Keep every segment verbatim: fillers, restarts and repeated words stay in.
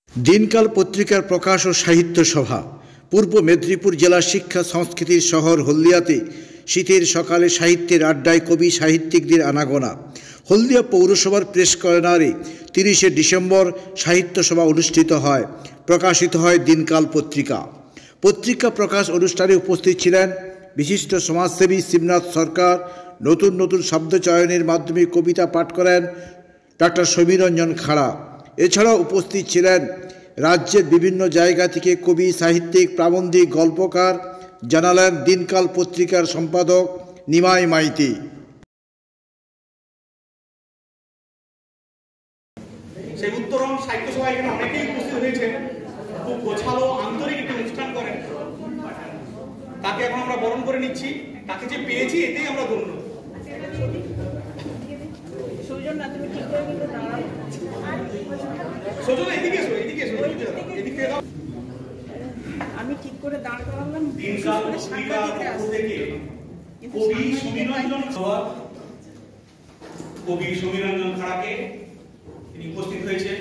দিনকাল পত্রিকার প্রকাশ ও সাহিত্য সভা। পূর্ব মেদিনীপুর জেলা শিক্ষা সংস্কৃতির শহর হলদিয়াতে শীতের সকালে সাহিত্যের আড্ডায় কবি সাহিত্যিকদের আনাগোনা। হলদিয়া পৌরসভার প্রেস কর্নারে তিরিশে ডিসেম্বর সাহিত্য সভা অনুষ্ঠিত হয়। প্রকাশিত হয় দিনকাল পত্রিকা। পত্রিকা প্রকাশ অনুষ্ঠানে উপস্থিত ছিলেন বিশিষ্ট সমাজসেবী শিবনাথ সরকার। নতুন নতুন শব্দ চয়নের মাধ্যমে কবিতা পাঠ করেন ডক্টর সমীরঞ্জন খাড়া। এছাড়াও উপস্থিত ছিলেন রাজ্যের বিভিন্ন জায়গা থেকে কবি, সাহিত্যিক, প্রাবন্ধিক, গল্পকার। জানালেন দিনকাল পত্রিকার সম্পাদক নিমাই মাইতি। সেই উত্তরণ সাহিত্য সভা এখানে অনেকেই উপস্থিত হয়েছেন, খুব গোছালো আন্তরিক একটি অনুষ্ঠান করেন। তাকে এখন আমরা বরণ করে নিচ্ছি। তাকে যে পেয়েছি এতেই আমরা ধন্য। আমি ঠিক করে দাঁড় করালাম। দিনকাল পত্রিকার পক্ষ থেকে কবি সমীরঞ্জন কবি সমীরঞ্জন খাড়াকে তিনি উপস্থিত হয়েছে।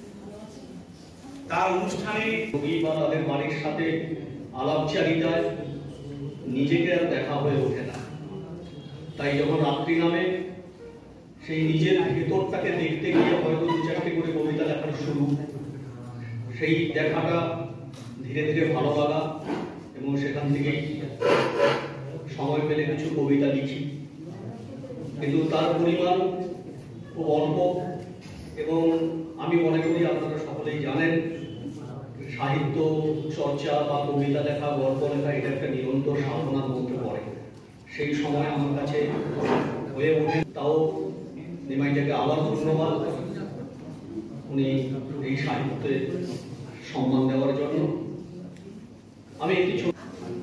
তার অনুষ্ঠানে কবি বা তাদের বাড়ির সাথে আলাপচারিতায় নিজেকে আর দেখা হয়ে ওঠে না। তাই যখন রাত্রি নামে সেই নিজের ভেতরটাকে দেখতে গিয়ে হয়তো দু চারটে করে কবিতা লেখার শুরু, সেই দেখাটা ধীরে ধীরে ভালো লাগা এবং সেখান থেকেই সময় পেলে কিছু কবিতা লিখি। কিন্তু তার পরিমাণ খুব অল্প এবং আমি মনে করি আপনারা সকলেই জানেন সাহিত্য চর্চা বা কবিতা লেখা, গল্প লেখা এটা একটা নিরন্তর সাধনার মধ্যে পড়ে। সেই সময় আমার কাছে হয়ে ওঠে। তাও নিমাইটাকে আবার ধন্যবাদ, উনি এই সাহিত্যে সম্মান দেওয়ার জন্য। আমি একটি ছোট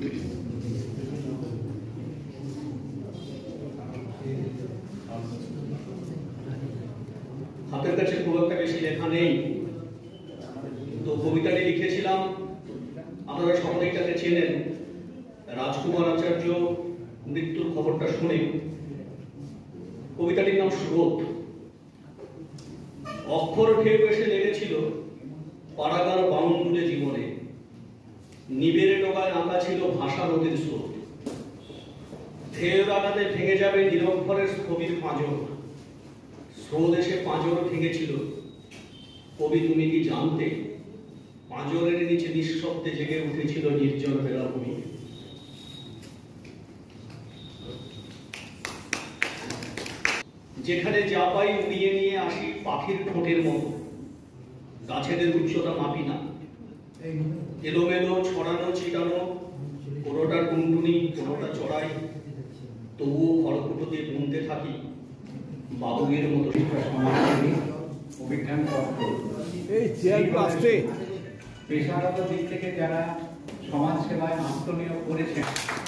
হাতের কাছে খুব একটা বেশি লেখা নেই, তো কবিতাটি লিখেছিলাম। আপনারা সকলেই তাকে চেনেন। রাজকুমার আচার্য মৃত্যুর খবরটা শুনে কবিতাটির নাম স্রোত। অক্ষর ঢেউ এসে লেগেছিল পাড়াগার বাউন্ডুলে জীবনে, নিবেড়ে ডোগায় আঁকা ছিল ভাষা নদীর স্রোত। ঢেউ আঘাতে ভেঙে যাবে নিরক্ষরের কবির পাঁজর, স্রোত এসে পাঁজর ভেঙেছিল। কবি তুমি কি জানতে পাঁজরের নিচে নিঃশব্দে জেগে উঠেছিল নির্জন বেলাভূমি। যেখানে যা পাই উড়িয়ে নিয়ে আসি পাখির ঠোঁটের মতো, গাছেদের উচ্চতা মাপি না, এলোমেলো ছড়ানো ছিটানো, কোনোটা টুনটুনি কোনোটা চড়াই, তবুও খড়কুটো দিয়ে বুনতে থাকি বাবুয়ের মতো। অভিজ্ঞান পেশাগত দিক থেকে যারা সমাজ সেবায় আত্মনিয়োগ করেছেন,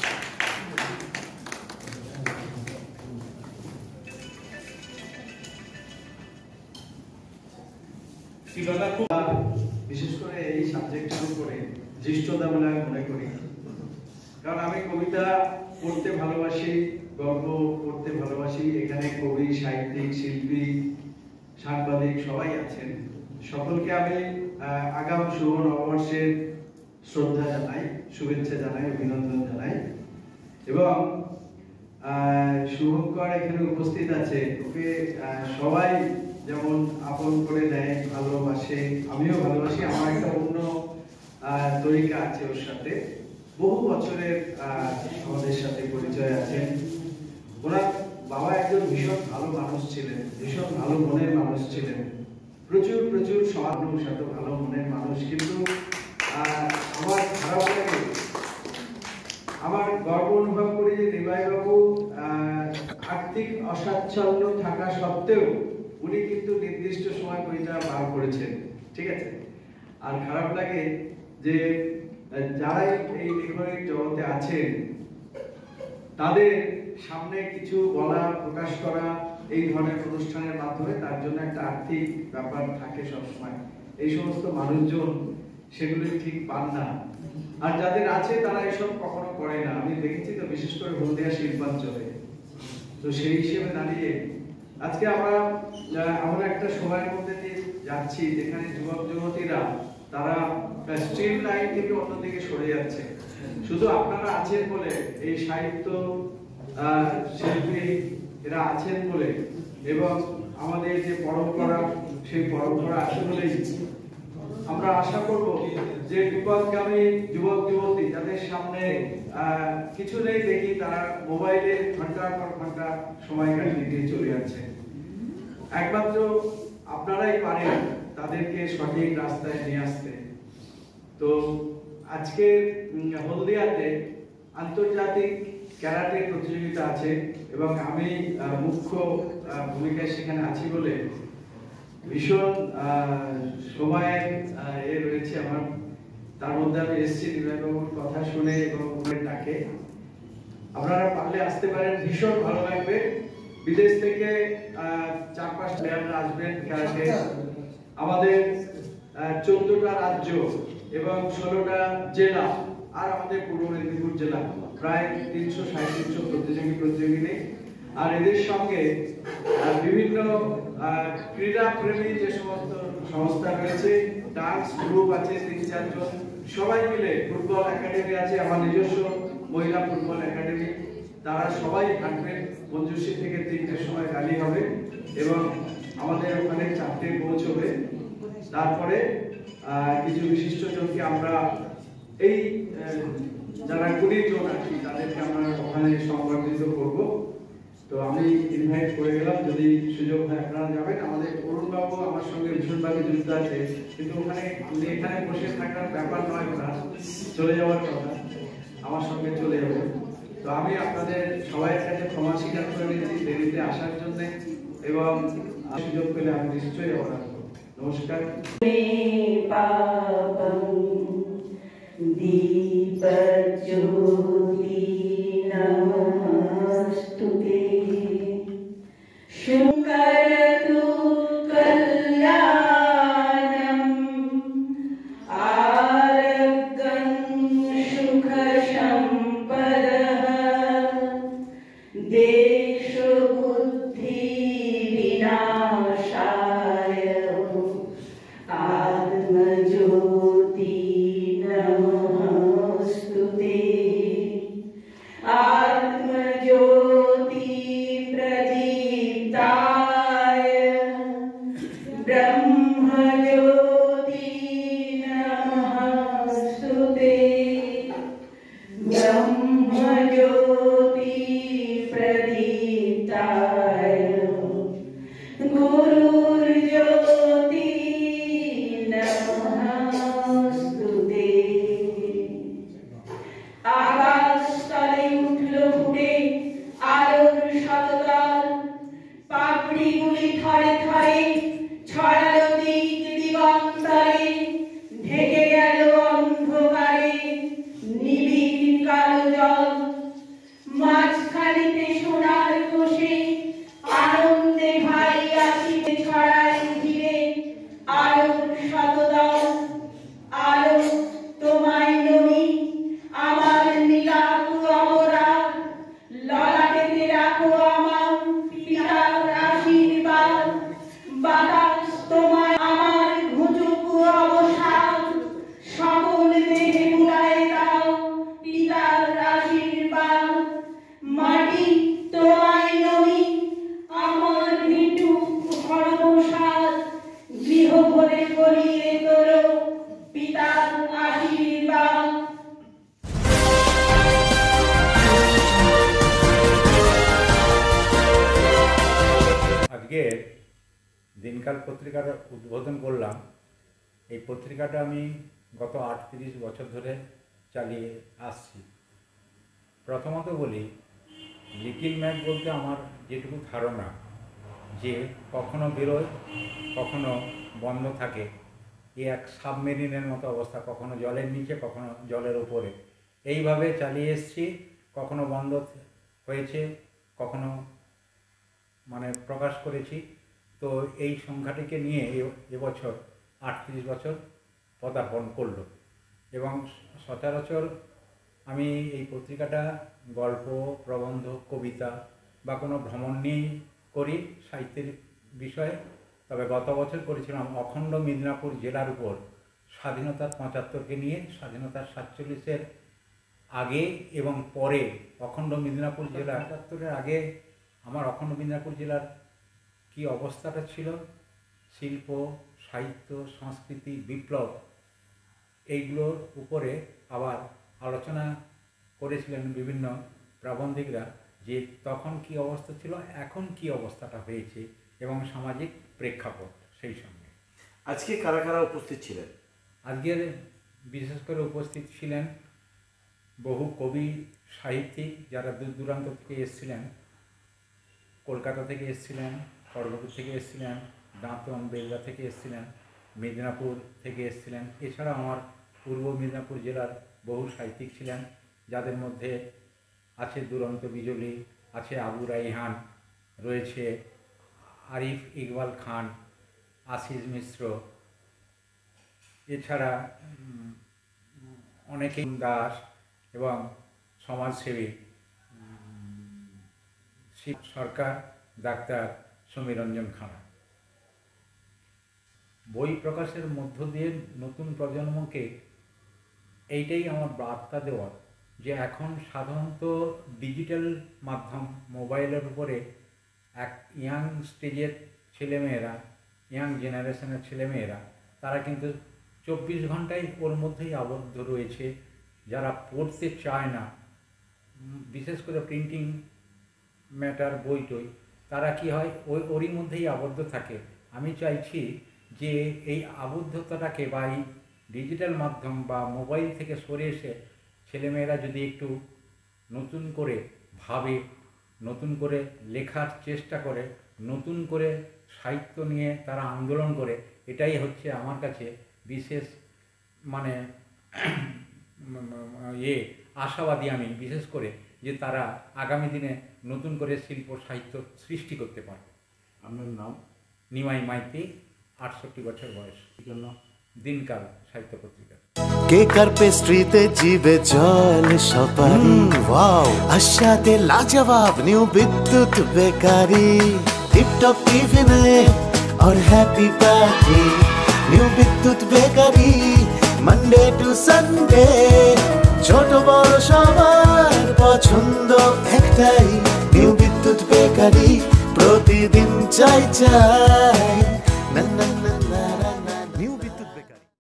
বিশেষ করে এই সাবজেক্টের উপরে জ্যেষ্ঠতা বলে আমি মনে করি। কারণ আমি কবিতা পড়তে ভালোবাসি, গল্প পড়তে ভালোবাসি। এখানে কবি, সাহিত্যিক, শিল্পী, সাংবাদিক সবাই আছেন। সকলকে আমি আগাম শুভ নববর্ষের শ্রদ্ধা জানাই, শুভেচ্ছা জানাই, অভিনন্দন জানাই। এবং শুভঙ্কর এখানে উপস্থিত আছে, ওকে সবাই যেমন আপন করে নেয়, ভালোবাসে, আমিও ভালোবাসি। আমার একটা অন্য তরিকা আছে ওর সাথে, বহু বছরের আমাদের সাথে পরিচয় আছে। ওনার বাবা একজন ভীষণ ভালো মানুষ ছিলেন, ভীষণ ভালো মনের মানুষ ছিলেন, প্রচুর প্রচুর সমাজের সাথে ভালো মনের মানুষ। কিন্তু আমার খারাপ লাগে, আমার গর্ব অনুভব করি যে নিমাই বাবু আর্থিক অসচ্ছন্ন থাকা সত্ত্বেও উনি কিন্তু নির্দিষ্ট সময় বইটা বার করেছেন, ঠিক আছে। আর খারাপ লাগে যে যারাই এই লেখনের জগতে আছেন তাদের সামনে কিছু বলা, প্রকাশ করা এই ধরনের অনুষ্ঠানের মাধ্যমে তার জন্য একটা আর্থিক ব্যাপার থাকে সবসময়। এই সমস্ত মানুষজন সেগুলো ঠিক পান না। আর যাদের আছে তারা এসব কখনো করে না। আমি দেখেছি তো, বিশেষ করে হলদিয়া শিল্পাঞ্চলে। তো সেই হিসেবে দাঁড়িয়ে আজকে আমরা আমরা একটা সময়ের মধ্যে দিয়ে যাচ্ছি যেখানে যুবক যুবতীরা তারা স্ট্রিম লাইন থেকে অন্যদিকে সরে যাচ্ছে। শুধু আপনারা আছেন বলে, এই সাহিত্য শিল্পী এরা আছেন বলে এবং আমাদের যে পরম্পরা, সেই পরম্পরা আছে বলেই আমরা আশা করব যে বিপদগামী যুবক যুবতী যাদের সামনে কিছু নেই দেখি, তারা মোবাইলে ঘন্টার পর ঘন্টা সময় কাটিয়ে দিয়ে চলে যাচ্ছে। একমাত্র আপনারাই পারেন তাদেরকে সঠিক রাস্তায় নিয়ে আসতে। তো আজকে হলদিয়াতে আন্তর্জাতিক ক্যারাটে প্রতিযোগিতা আছে এবং আমি মুখ্য ভূমিকায় সেখানে আছি বলে ভীষণ সময় এ রয়েছে আমার। তার মধ্যে আমি এসছি নির্বাহীবাবুর কথা শুনে এবং ডাকে। আপনারা পারলে আসতে পারেন, ভীষণ ভালো লাগবে। বিদেশ থেকে চার পাঁচ প্লেয়াররা আসবেন ক্যারাটে। আমাদের চোদ্দটা রাজ্য এবং ষোলোটা জেলা আর আমাদের পূর্ব মেদিনীপুর জেলা প্রায় তিনশো সাড়ে তিনশো প্রতিযোগী প্রতিযোগী নেই। আর এদের সঙ্গে বিভিন্ন ক্রীড়া প্রেমী যে সমস্ত সংস্থা রয়েছে, ডান্স গ্রুপ আছে তিন চারজন, সবাই মিলে ফুটবল একাডেমি আছে, আমার নিজস্ব মহিলা ফুটবল একাডেমি, তারা সবাই থাকবেন। মঞ্জুশ্রী থেকে তিনটের সময় গালি হবে এবং আমাদের ওখানে চারটে পৌঁছবে। তারপরে কিছু বিশিষ্ট জনকে আমরা এই যারা কুড়ি জন আছি তাদেরকে আমরা ওখানে সংবর্ধিত করব। তো আমি ইনভাইট করে গেলাম, যদি সুযোগ হয় আপনারা যাবেন। আমাদের অরুণ বাবু আমার সঙ্গে ভীষণভাবে যুক্ত আছে, কিন্তু ওখানে উনি এখানে বসে থাকার ব্যাপার নয়, ওনার চলে যাওয়ার কথা, আমার সঙ্গে চলে যাবে। তো আমি আপনাদের সবাই কাছে ক্ষমা স্বীকার করে নিচ্ছি দেরিতে আসার জন্য, এবং সুযোগ পেলে আমি নিশ্চয়ই আবার আসবো। নমস্কার। দীপজ্যোতি নমস্তুতে শঙ্করতু কল্যাণম আরোগ্যং সুখ সম্পদঃ দেশ বুদ্ধি বিনাশায় আত্মজ্যোতি নমস্তুতে আত্মজ্যোতি প্রদীপ্তায় ব্রহ্মজ্যোতি নমস্তুতে ব্রহ্মজ্যোতি প্রদীপ্তায় গুরুর্জ্যোতি নমস্তুতে। আকাশতলে উঠল ফুটে আলোর শতদল, পাপড়িগুলি থরে থরে ছড়ালো দিক দিগন্তরে, ঢেকে গেল অন্ধকারে নিবিড় কালো জল। মাঝখানিতে সোনার কোষে আনন্দে ভাই আসিতে ছড়ায় ঘিরে আলোর শতদল। আলো তোমায় নমি আমার নীলাকু অমরার, ললাটেতে রাখো আমার পিতার আশীর্বাদ। বাতাস তোমায় আমার ঘুচুকু অবসাদ, সকল দেহে মুলায় দাও পিতার আশীর্বাদ। মাটি তোমায় নমি আমার ভিটু হরমসাদ, গৃহ ভরে করিয়ে তোলো পিতার আশীর্বাদ। আজকে দিনকাল পত্রিকার উদ্বোধন করলাম। এই পত্রিকাটা আমি গত আটত্রিশ বছর ধরে চালিয়ে আসছি। প্রথমত বলি, লিটিল ম্যাগ বলতে আমার যেটুকু ধারণা, যে কখনো বেরোয় কখনো বন্ধ থাকে, এ এক সাবমেরিনের মতো অবস্থা, কখনো জলের নিচে কখনো জলের উপরে, এইভাবে চালিয়ে এসছি। কখনো বন্ধ হয়েছে, কখনো মানে প্রকাশ করেছি। তো এই সংখ্যাটিকে নিয়ে এবছর আটত্রিশ বছর পদার্পণ করল। এবং সচরাচর আমি এই পত্রিকাটা গল্প, প্রবন্ধ, কবিতা বা কোনো ভ্রমণ নিয়েই করি, সাহিত্যের বিষয়ে। তবে গত বছর করেছিলাম অখণ্ড মেদিনীপুর জেলার উপর স্বাধীনতার পঁচাত্তরকে নিয়ে স্বাধীনতার সাতচল্লিশের আগে এবং পরে অখণ্ড মেদিনীপুর জেলা পঁচাত্তরের আগে আমার অখণ্ড মেদিনীপুর জেলার কি অবস্থাটা ছিল, শিল্প, সাহিত্য, সংস্কৃতি, বিপ্লব, এইগুলোর উপরে আবার আলোচনা করেছিলেন বিভিন্ন প্রাবন্ধিকরা যে তখন কি অবস্থা ছিল, এখন কি অবস্থাটা হয়েছে এবং সামাজিক প্রেক্ষাপট সেই সঙ্গে। আজকে কারা কারা উপস্থিত ছিলেন? আজকের বিশেষ করে উপস্থিত ছিলেন বহু কবি সাহিত্যিক যারা দূর দূরান্ত থেকে এসেছিলেন, কলকাতা থেকে এসেছিলেন, খড়গপুর থেকে এসেছিলেন, দাঁতন বেলদা থেকে এসেছিলেন, মেদিনীপুর থেকে এসেছিলেন। এছাড়া আমার পূর্ব মেদিনীপুর জেলার বহু সাহিত্যিক ছিলেন, যাদের মধ্যে আছে দুরন্ত বিজলি, আছে আবু রাইহান, রয়েছে আরিফ ইকবাল খান, আশিস মিশ্র, এছাড়া অনেকে দাস এবং সমাজসেবী শিব সরকার, ডাক্তার সমীর রঞ্জন খাড়া। বই প্রকাশের মধ্য দিয়ে নতুন প্রজন্মকে এইটাই আমার বার্তা দেওয়া যে এখন সাধারণত ডিজিটাল মাধ্যম, মোবাইলের উপরে এক ইয়াং স্টেজের ছেলেমেয়েরা, ইয়াং জেনারেশনের ছেলেমেয়েরা তারা কিন্তু চব্বিশ ঘন্টায় ওর মধ্যেই আবদ্ধ রয়েছে। যারা পড়তে চায় না, বিশেষ করে প্রিন্টিং ম্যাটার, বই টই, তারা কি হয় ওই ওরই মধ্যেই আবদ্ধ থাকে। আমি চাইছি যে এই আবদ্ধতাটাকে বা এই ডিজিটাল মাধ্যম বা মোবাইল থেকে সরে এসে ছেলেমেয়েরা যদি একটু নতুন করে ভাবে, নতুন করে লেখার চেষ্টা করে, নতুন করে সাহিত্য নিয়ে তারা আন্দোলন করে, এটাই হচ্ছে আমার কাছে বিশেষ মানে ইয়ে আশাবাদী আমি, বিশেষ করে যে তারা আগামী দিনে নতুন করে শিল্প সাহিত্য সৃষ্টি করতে পারবে। আপনার নাম? নিমাই মাইতি, আটষট্টি বছর বয়স, জন্য দিনকাল সাহিত্য পত্রিকা। কেক আর পেস্ট্রিতে জিবে জল সপারি, ওয়াও আশাতে লাজবাব নিউ বিদ্যুৎ বেকারি, টিপটপ টিফিনে और happy party, new Bidyut bakery, Monday to Sunday, ছোট বড় সবার পছন্দ একটাই, নিউ বিদ্যুৎ বেকারি, প্রতিদিন চাই চাই